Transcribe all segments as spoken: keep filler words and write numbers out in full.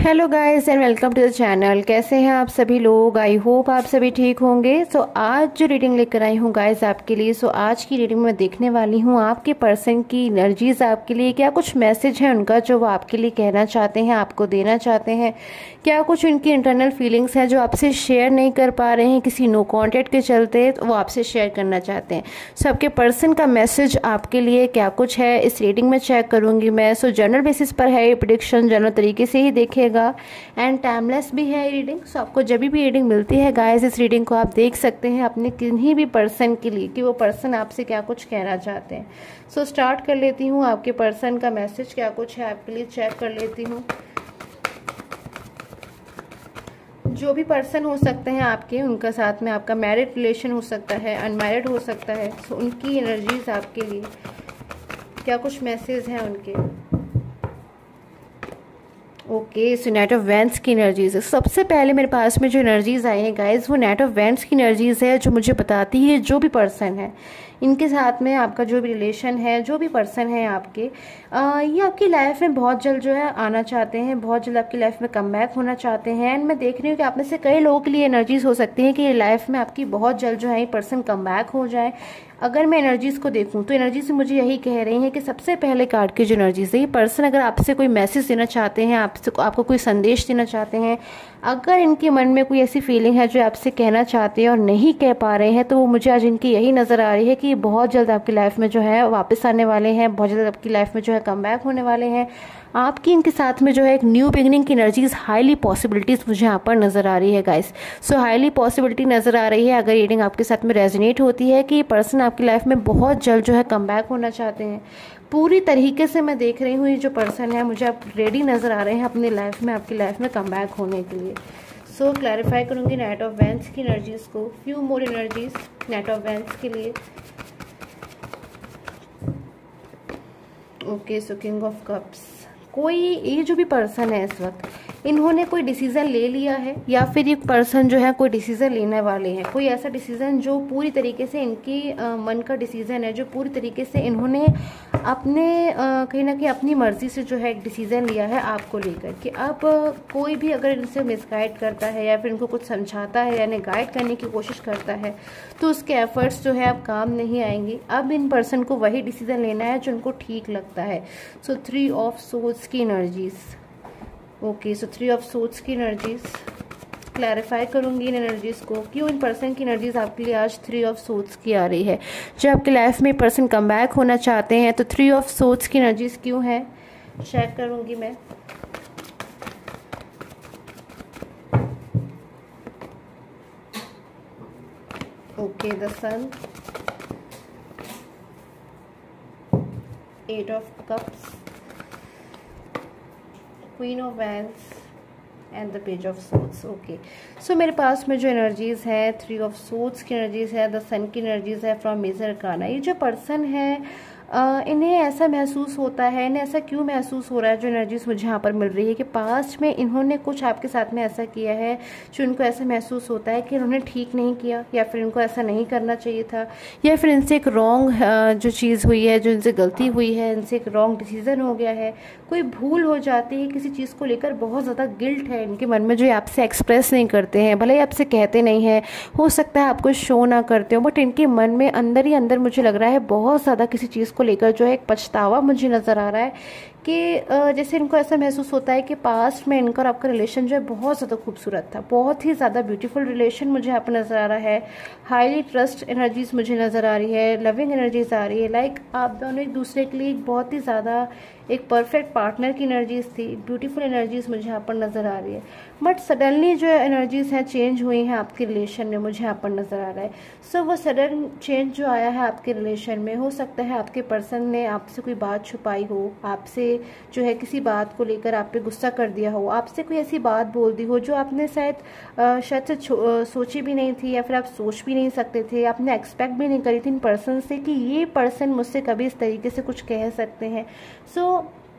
Hello guys and welcome to the channel. कैसे हैं आप सभी लोग? आई होप आप सभी ठीक होंगे। सो so, आज जो रीडिंग लेकर आई हूँ गाइस आपके लिए, सो so, आज की रीडिंग में देखने वाली हूँ आपके पर्सन की एनर्जीज आपके लिए, क्या कुछ मैसेज है उनका जो वो आपके लिए कहना चाहते हैं, आपको देना चाहते हैं, क्या कुछ उनकी इंटरनल फीलिंग्स हैं जो आपसे शेयर नहीं कर पा रहे हैं किसी नो कॉन्टेक्ट के चलते, तो वो आपसे शेयर करना चाहते हैं। सो so, आपके पर्सन का मैसेज आपके लिए क्या कुछ है इस रीडिंग में चेक करूंगी मैं। सो so, जनरल बेसिस पर है ये प्रेडिक्शन, जनरल तरीके से ही देखेगा एंड टाइमलेस भी है रीडिंग। सो आपको जब भी रीडिंग मिलती है गाइस, इस रीडिंग को आप देख सकते हैं अपने किन्हीं भी पर्सन के लिए कि वो पर्सन आपसे क्या कुछ कहना चाहते हैं। सो so, स्टार्ट कर लेती हूँ। आपके पर्सन का मैसेज क्या कुछ है आपके लिए चेक कर लेती हूँ। जो भी पर्सन हो सकते हैं आपके, उनका साथ में आपका मैरिड रिलेशन हो सकता है, अनमैरिड हो सकता है। सो so, उनकी एनर्जीज आपके लिए क्या कुछ मैसेज हैं उनके। Okay, so knight of wands की एनर्जीज है। सबसे पहले मेरे पास में जो एनर्जीज आई हैं गाइज, वो नाइट ऑफ वैंड्स की एनर्जीज है, जो मुझे बताती है जो भी पर्सन है इनके साथ में आपका जो भी रिलेशन है, जो भी पर्सन है आपके, आ, ये आपकी लाइफ में बहुत जल्द जो है आना चाहते हैं, बहुत जल्द आपकी लाइफ में कम बैक होना चाहते हैं। एंड मैं देख रही हूँ कि आप में से कई लोगों के लिए एनर्जीज हो सकती है कि लाइफ में आपकी बहुत जल्द जो है ये पर्सन कम बैक हो जाए। अगर मैं एनर्जीज को देखूं तो एनर्जी से मुझे यही कह रही है कि सबसे पहले कार्ड की जो एनर्जीज है, ये पर्सन अगर आपसे कोई मैसेज देना चाहते हैं, आपसे आपको कोई संदेश देना चाहते हैं, अगर इनके मन में कोई ऐसी फीलिंग है जो आपसे कहना चाहते हैं और नहीं कह पा रहे हैं, तो वो मुझे आज इनकी यही नज़र आ रही है कि बहुत जल्द आपकी लाइफ में जो है वापस आने वाले हैं, बहुत जल्द आपकी लाइफ में जो है कम बैक होने वाले हैं। आपकी इनके साथ में जो है एक न्यू बिगिनिंग की एनर्जीज, हाईली पॉसिबिलिटीज मुझे यहाँ पर नजर आ रही है गाइस। सो हाईली पॉसिबिलिटी नजर आ रही है अगर रीडिंग आपके साथ में रेजोनेट होती है कि ये पर्सन आपकी लाइफ में बहुत जल्द जो है कम बैक होना चाहते हैं। पूरी तरीके से मैं देख रही हूँ ये जो पर्सन है, मुझे आप रेडी नजर आ रहे हैं अपनी लाइफ में, आपकी लाइफ में कम बैक होने के लिए। सो so, क्लैरिफाई करूंगी नाइट ऑफ वैंड्स की एनर्जीज को, few more energies knight of wands के लिए। Okay, so king of cups. कोई ये जो भी पर्सन है इस वक्त, इन्होंने कोई डिसीजन ले लिया है या फिर ये पर्सन जो है कोई डिसीजन लेने वाले हैं। कोई ऐसा डिसीजन जो पूरी तरीके से इनकी आ, मन का डिसीजन है, जो पूरी तरीके से इन्होंने अपने आ, कहीं ना कहीं अपनी मर्जी से जो है एक डिसीजन लिया है आपको लेकर कि अब कोई भी अगर इनसे मिसगाइड करता है या फिर इनको कुछ समझाता है यानी गाइड करने की कोशिश करता है, तो उसके एफर्ट्स जो है अब काम नहीं आएंगे। अब इन पर्सन को वही डिसीजन लेना है जो उनको ठीक लगता है। सो थ्री ऑफ सोर्ड्स की energies. Okay, so three of swords की एनर्जीज क्लैरिफाई करूंगी इन एनर्जीज को, क्यों इन पर्सन की एनर्जीज आपके लिए आज थ्री ऑफ सोर्ड्स की आ रही है। जब आपकी लाइफ में पर्सन कम बैक होना चाहते हैं तो थ्री ऑफ सोर्ड्स की एनर्जीज क्यों है चेक करूंगी मैं। Okay, the sun, eight of cups, queen of wands and the page of swords. Okay, so मेरे पास में जो एनर्जीज है, थ्री ऑफ सोर्ड्स की एनर्जीज है, द सन की एनर्जीज है फ्रॉम मेजर अरकाना। ये जो पर्सन है Uh, इन्हें ऐसा महसूस होता है, इन्हें ऐसा क्यों महसूस हो रहा है, जो एनर्जीज मुझे यहाँ पर मिल रही है कि पास्ट में इन्होंने कुछ आपके साथ में ऐसा किया है जो इनको ऐसा महसूस होता है कि इन्होंने ठीक नहीं किया या फिर इनको ऐसा नहीं करना चाहिए था, या फिर इनसे एक रॉन्ग जो चीज़ हुई है, जो इनसे गलती हुई है, इनसे एक रॉन्ग डिसीजन हो गया है, कोई भूल हो जाती है किसी चीज़ को लेकर, बहुत ज़्यादा गिल्ट है इनके मन में जो आपसे एक्सप्रेस नहीं करते हैं, भले ही आपसे कहते नहीं हैं, हो सकता है आपको शो ना करते हो, बट इनके मन में अंदर ही अंदर मुझे लग रहा है बहुत ज़्यादा किसी चीज़ को लेकर जो है एक पछतावा मुझे नजर आ रहा है कि जैसे इनको ऐसा महसूस होता है कि पास्ट में इनका और आपका रिलेशन जो है बहुत ज़्यादा खूबसूरत था, बहुत ही ज़्यादा ब्यूटीफुल रिलेशन मुझे यहाँ पर नज़र आ रहा है। हाईली ट्रस्ट एनर्जीज मुझे नज़र आ रही है, लविंग एनर्जीज आ रही है, लाइक आप दोनों एक दूसरे के लिए एक बहुत ही ज़्यादा एक परफेक्ट पार्टनर की एनर्जीज थी, ब्यूटीफुल एनर्जीज मुझे यहाँ पर नज़र आ रही है। बट सडनली जो एनर्जीज हैं चेंज हुई हैं आपके रिलेशन में, मुझे यहाँ पर नज़र आ रहा है। सो so, वो सडन चेंज जो आया है आपके रिलेशन में, हो सकता है आपके पर्सन ने आपसे कोई बात छुपाई हो, आपसे जो है किसी बात को लेकर आप पे गुस्सा कर दिया हो, आपसे कोई ऐसी बात बोल दी हो जो आपने शायद शायद से सोची भी नहीं थी या फिर आप सोच भी नहीं सकते थे, आपने एक्सपेक्ट भी नहीं करी थी इन पर्सन से कि ये पर्सन मुझसे कभी इस तरीके से कुछ कह सकते हैं। सो so,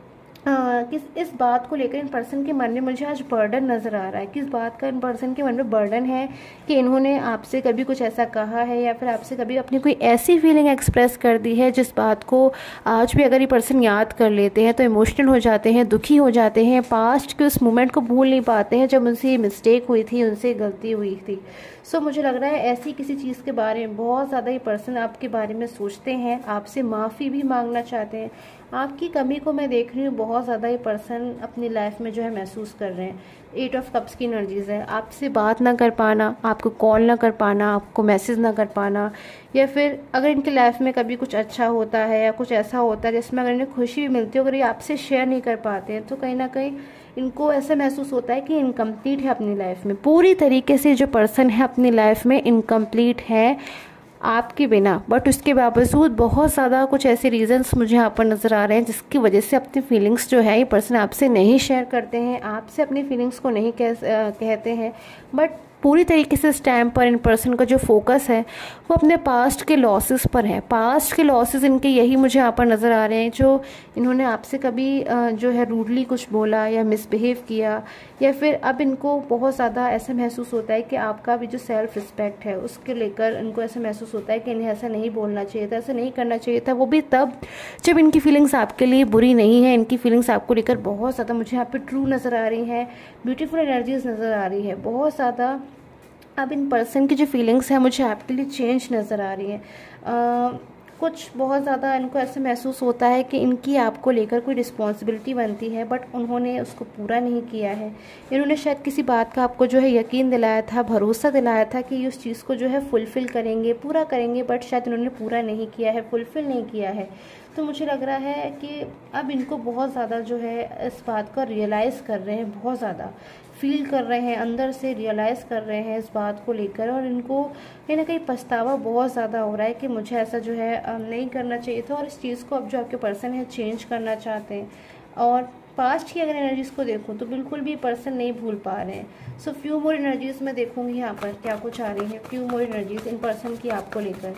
आ, किस इस बात को लेकर इन पर्सन के मन में मुझे आज बर्डन नज़र आ रहा है। किस बात का इन पर्सन के मन में बर्डन है कि इन्होंने आपसे कभी कुछ ऐसा कहा है या फिर आपसे कभी अपनी कोई ऐसी फीलिंग एक्सप्रेस कर दी है जिस बात को आज भी अगर ये पर्सन याद कर लेते हैं तो इमोशनल हो जाते हैं, दुखी हो जाते हैं, पास्ट के उस मोमेंट को भूल नहीं पाते हैं जब उनसे मिस्टेक हुई थी, उनसे गलती हुई थी। सो so, मुझे लग रहा है ऐसी किसी चीज़ के बारे में बहुत ज़्यादा ये पर्सन आपके बारे में सोचते हैं, आपसे माफ़ी भी मांगना चाहते हैं। आपकी कमी को मैं देख रही हूँ, बहुत ज़्यादा ये पर्सन अपनी लाइफ में जो है महसूस कर रहे हैं। एट ऑफ कप्स की एनर्जीज है, आपसे बात ना कर पाना, आपको कॉल ना कर पाना, आपको मैसेज ना कर पाना, या फिर अगर इनकी लाइफ में कभी कुछ अच्छा होता है या कुछ ऐसा होता है जिसमें अगर इन्हें खुशी भी मिलती है, अगर ये आपसे शेयर नहीं कर पाते हैं तो कहीं ना कहीं इनको ऐसा महसूस होता है कि इनकम्प्लीट है अपनी लाइफ में। पूरी तरीके से जो पर्सन है अपनी लाइफ में इनकम्प्लीट है आपके बिना, बट उसके बावजूद बहुत ज़्यादा कुछ ऐसे रीजंस मुझे यहाँ पर नज़र आ रहे हैं जिसकी वजह से अपनी फीलिंग्स जो है ये पर्सन आपसे नहीं शेयर करते हैं, आपसे अपनी फीलिंग्स को नहीं कह, कहते हैं। बट पूरी तरीके से इस टाइम पर इन पर्सन का जो फोकस है वो अपने पास्ट के लॉसेस पर है। पास्ट के लॉसेस इनके यही मुझे यहाँ पर नज़र आ रहे हैं, जो इन्होंने आपसे कभी जो है रूडली कुछ बोला या मिसबिहेव किया, या फिर अब इनको बहुत ज़्यादा ऐसा महसूस होता है कि आपका भी जो सेल्फ रिस्पेक्ट है उसके लेकर इनको ऐसा महसूस होता है कि इन्हें ऐसा नहीं बोलना चाहिए था, ऐसा नहीं करना चाहिए था, वो भी तब जब इनकी फीलिंग्स आपके लिए बुरी नहीं है। इनकी फीलिंग्स आपको लेकर बहुत ज़्यादा मुझे यहाँ पर ट्रू नज़र आ रही हैं, ब्यूटीफुल एनर्जीज नज़र आ रही है बहुत ज़्यादा। अब इन पर्सन की जो फीलिंग्स हैं मुझे आपके लिए चेंज नज़र आ रही हैं। कुछ बहुत ज़्यादा इनको ऐसे महसूस होता है कि इनकी आपको लेकर कोई रिस्पॉन्सिबिलिटी बनती है बट उन्होंने उसको पूरा नहीं किया है। इन्होंने शायद किसी बात का आपको जो है यकीन दिलाया था, भरोसा दिलाया था कि ये उस चीज़ को जो है फुलफ़िल करेंगे, पूरा करेंगे, बट शायद इन्होंने पूरा नहीं किया है, फुलफ़िल नहीं किया है। तो मुझे लग रहा है कि अब इनको बहुत ज़्यादा जो है इस बात का रियलाइज़ कर रहे हैं, बहुत ज़्यादा फील कर रहे हैं, अंदर से रियलाइज़ कर रहे हैं इस बात को लेकर, और इनको कहीं ना कहीं पछतावा बहुत ज़्यादा हो रहा है कि मुझे ऐसा जो है नहीं करना चाहिए था, और इस चीज़ को अब जो आपके पर्सन है चेंज करना चाहते हैं। और पास्ट की अगर एनर्जीज़ को देखूँ तो बिल्कुल भी पर्सन नहीं भूल पा रहे हैं। सो फ्यू मोर एनर्जीज़ मैं देखूँगी यहाँ पर क्या कुछ आ रही है, फ्यू मोर एनर्जीज़ इन पर्सन की आपको लेकर।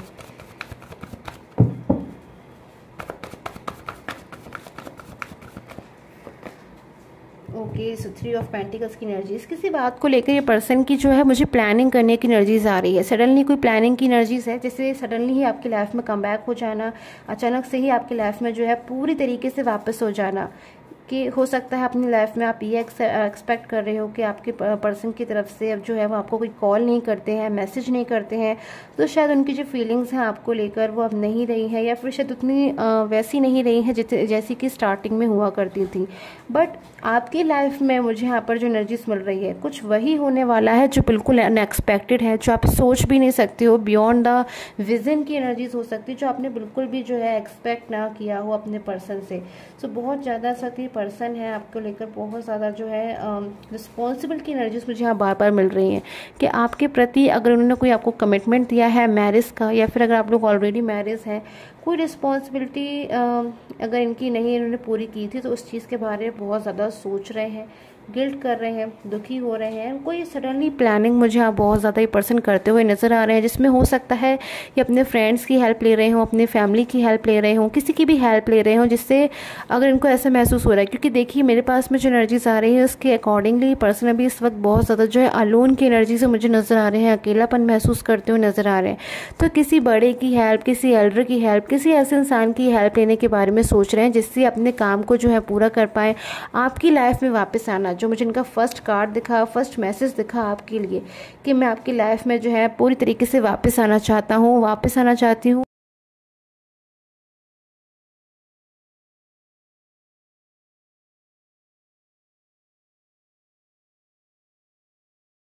Okay, so three of pentacles की एनर्जीज, किसी बात को लेकर ये पर्सन की जो है मुझे प्लानिंग करने की एनर्जीज आ रही है। सडनली कोई प्लानिंग की एनर्जीज है, जैसे सडनली ही आपकी लाइफ में कम बैक हो जाना, अचानक से ही आपकी लाइफ में जो है पूरी तरीके से वापस हो जाना। कि हो सकता है अपनी लाइफ में आप ये एक्सपेक्ट कर रहे हो कि आपके पर्सन की तरफ से अब जो है वो आपको कोई कॉल नहीं करते हैं, मैसेज नहीं करते हैं, तो शायद उनकी जो फीलिंग्स हैं आपको लेकर वो अब नहीं रही है, या फिर शायद उतनी वैसी नहीं रही है जैसी कि स्टार्टिंग में हुआ करती थी। बट आपकी लाइफ में मुझे यहाँ पर जो एनर्जीज मिल रही है कुछ वही होने वाला है जो बिल्कुल अनएक्सपेक्टेड है, जो आप सोच भी नहीं सकते हो, बियॉन्ड द विजन की एनर्जीज हो सकती है, जो आपने बिल्कुल भी जो है एक्सपेक्ट ना किया हो अपने पर्सन से। सो so, बहुत ज़्यादा सकती पर्सन है आपको लेकर बहुत ज़्यादा जो है रिस्पॉन्सिबल की एनर्जीज मुझे यहाँ बार बार मिल रही हैं कि आपके प्रति अगर उन्होंने कोई आपको कमिटमेंट दिया है मैरिज का, या फिर अगर आप लोग ऑलरेडी मैरिज हैं, कोई रिस्पॉन्सिबिलिटी अगर इनकी नहीं इन्होंने पूरी की थी तो उस चीज़ के बारे में बहुत ज़्यादा सोच रहे हैं, गिल्ट कर रहे हैं, दुखी हो रहे हैं। कोई सडनली प्लानिंग मुझे यहाँ बहुत ज़्यादा ये पर्सन करते हुए नज़र आ रहे हैं, जिसमें हो सकता है कि अपने फ्रेंड्स की हेल्प ले रहे हों, अपने फैमिली की हेल्प ले रहे हों, किसी की भी हेल्प ले रहे हों, जिससे अगर इनको ऐसा महसूस हो रहा है, क्योंकि देखिए मेरे पास में जो एनर्जीज आ रही है उसके अकॉर्डिंगली पर्सन अभी इस वक्त बहुत ज़्यादा जो है अलोन की एनर्जी से मुझे नज़र आ रहे हैं, अकेलापन महसूस करते हुए नज़र आ रहे हैं। तो किसी बड़े की हेल्प, किसी एल्डर की हेल्प, किसी ऐसे इंसान की हेल्प लेने के बारे में सोच रहे हैं जिससे अपने काम को जो है पूरा कर पाएँ, आपकी लाइफ में वापस आना। जो मुझे इनका फर्स्ट कार्ड दिखा, फर्स्ट मैसेज दिखा आपके लिए कि मैं आपकी लाइफ में जो है पूरी तरीके से वापस आना चाहता हूँ, वापस आना चाहती हूँ।